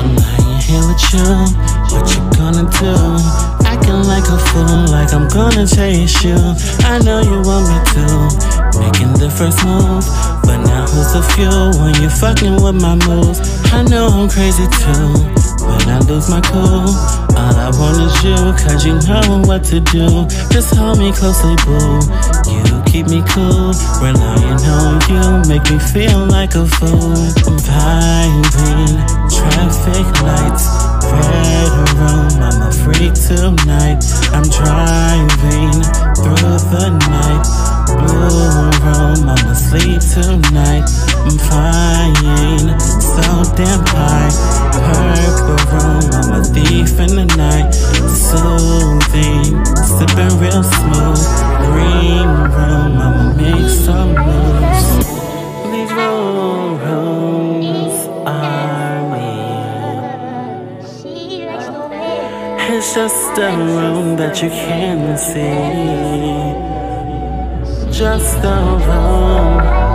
I'm lying here with you, what you gonna do? Acting like a fool, like I'm gonna chase you. I know you want me to, making the first move, but now who's the fuel when you're fucking with my moves? I know I'm crazy too, when I lose my cool. All I want is you, cause you know what to do. Just hold me closely, boo. You keep me cool, relying on you, make me feel like a fool. I'm vibing, traffic lights, red room, I'm a freak tonight. I'm driving through the night, blue room, I'm asleep tonight. I'm flying so damn high, purple room, I'm a thief in the night. Soothing, sipping real smooth, green room, I'ma make some moves. These rooms are me. It's just a room that you can't see, just a room.